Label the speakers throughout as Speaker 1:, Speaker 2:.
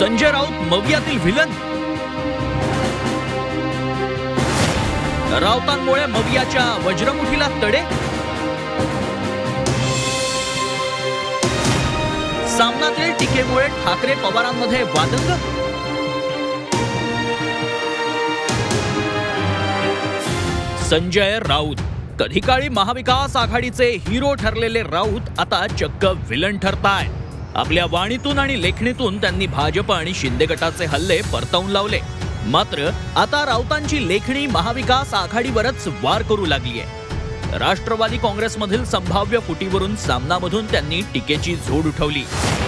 Speaker 1: संजय राऊत मवियातील व्हिलन. राऊतांमुळे मवियाच्या वज्रमुठीला तडे. सामनातील टीकेमुळे ठाकरे पवारांमध्ये वादंग. संजय राऊत. कधी काळी महाविकास आघाडीचे हिरो ठरलेले राऊत आता चक्क व्हिलन ठरतायत. आपल्या वाणीतून आणि लेखणीतून त्यांनी भाजप आणि शिंदे गटाचे हल्ले परतवून लावले. मात्र आता राऊतांची लेखणी महाविकास आघाडीवरच वार करू लागली आहे. राष्ट्रवादी काँग्रेसमधील संभाव्य फुटीवरून सामनामधून त्यांनी टीकेची झोड उठवली.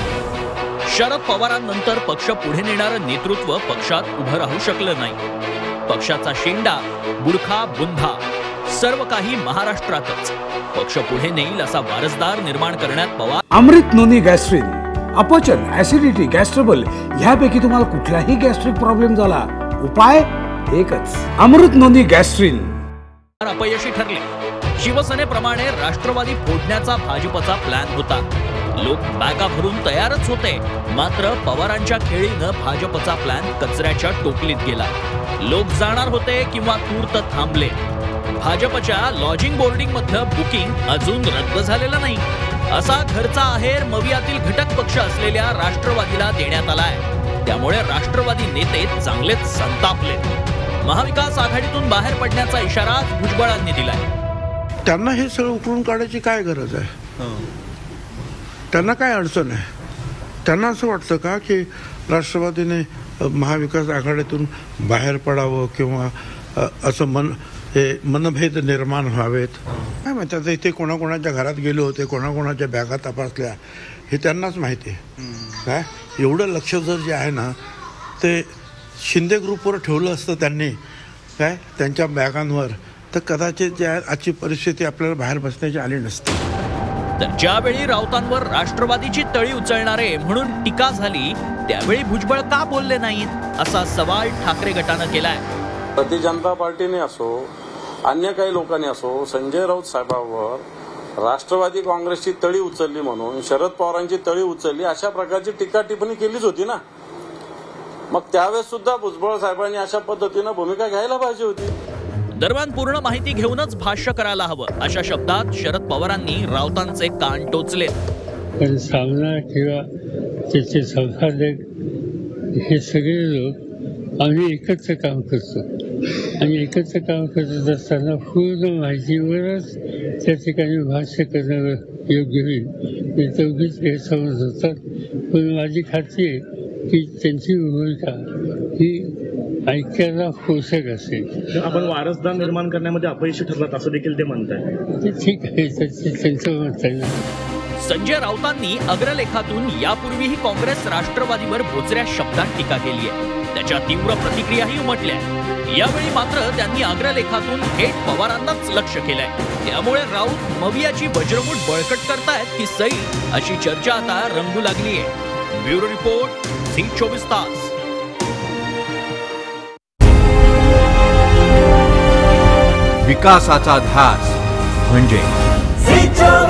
Speaker 1: शरद पवारांनंतर पक्ष पुढे नेणारं नेतृत्व पक्षात उभं राहू शकलं नाही. पक्षाचा शेंडा, बुडखा, बुंधा सर्व काही महाराष्ट्रातच. पक्ष पुढे नेईल असा वारसदार निर्माण करण्यात पवार.
Speaker 2: अमृत नोनी गॅस्ट्रिन, अपचन, ऍसिडिटी, गॅस्ट्रबल ह्यापैकी तुम्हाला कुठलाही गॅस्ट्रिक प्रॉब्लेम झाला, उपाय एकच, अमृत नोनी गॅस्ट्रिन.
Speaker 1: अपयशी ठरले. शिवसेनेप्रमाणे राष्ट्रवादी फोडण्याचा भाजपचा प्लॅन होता. लोक बॅगा भरून तयारच होते. मात्र पवारांच्या खेळीनं भाजपचा प्लॅन कचऱ्याच्या टोपलीत गेला. लोक जाणार होते किंवा तूर्त थांबले. भाजपच्या लॉजिंग बोर्डिंग मधलं बुकिंग अजून रद्द झालेलं नाही. असा घरचा आहेर मवियातील घटक पक्ष असलेल्या राष्ट्रवादीला देण्यात आलाय. त्यामुळे राष्ट्रवादी नेते चांगलेच संतापले. महाविकास आघाडीतून बाहेर पडण्याचा इशारा भुजबळांनी दिलाय.
Speaker 3: त्यांना हे सगळं उकळून काढायची काय गरज आहे? त्यांना काय अडचण आहे? त्यांना असं वाटतं का की राष्ट्रवादीने महाविकास आघाडीतून बाहेर पडावं किंवा असं मनभेद निर्माण व्हावेत? काय माहिती. आता इथे कोणाकोणाच्या घरात गेले होते, कोणाकोणाच्या बॅगा तपासल्या हे त्यांनाच माहिती आहे. काय एवढं लक्ष जर जे आहे ना ते शिंदे ग्रुपवर ठेवलं असतं त्यांनी, काय त्यांच्या बॅगांवर, तर कदाचित ज्या आजची परिस्थिती आपल्याला बाहेर बसण्याची आली नसती.
Speaker 1: तर ज्यावेळी राऊतांवर राष्ट्रवादीची तळी उचलणारे म्हणून टीका झाली त्यावेळी भुजबळ का बोलले नाहीत असा सवाल ठाकरे गटानं केलाय.
Speaker 4: भारतीय जनता पार्टीने असो अन्य काही लोकांनी असो संजय राऊत साहेबांवर राष्ट्रवादी काँग्रेसची तळी उचलली म्हणून शरद पवारांची तळी उचलली अशा प्रकारची टीका टिप्पणी केलीच होती ना. मग त्यावेळेस सुद्धा भुजबळ साहेबांनी अशा पद्धतीनं भूमिका घ्यायला पाहिजे होती.
Speaker 1: दरम्यान पूर्ण माहिती घेऊनच भाष्य करायला हवं अशा शब्दात शरद पवारांनी राऊतांचे कान टोचले.
Speaker 5: पण सामना किंवा त्याचे संपादक हे सगळे लोक आम्ही एकत्र काम करतो आणि एकत्र काम करत असताना पूर्ण माहितीवरच त्या ठिकाणी भाष्य करणं योग्य होईल. ते चौघीच गैरसमज होतात. पण माझी खात्री आहे की त्यांची भूमिका ही ऐक्याला पोषक असेल.
Speaker 6: आपण वारसदार निर्माण करण्यामध्ये अपयशी ठरलात असं देखील ते म्हणतात.
Speaker 5: ते ठीक आहे, त्यांचं मत आहे.
Speaker 1: संजय राऊतांनी अग्रलेखातून यापूर्वीही काँग्रेस राष्ट्रवादीवर बोचऱ्या शब्दात टीका केली आहे. त्याच्या तीव्र प्रतिक्रियाही उमटल्या. यावेळी मात्र त्यांनी अग्रलेखातून थेट पवारांनाच लक्ष केलंय. त्यामुळे राऊत मवियाची वज्रमूठ बळकट करतायत की सैल अशी चर्चा आता रंगू लागली आहे. ब्युरो रिपोर्ट, झी 24 तास.
Speaker 7: विकासाचा ध्यास म्हणजे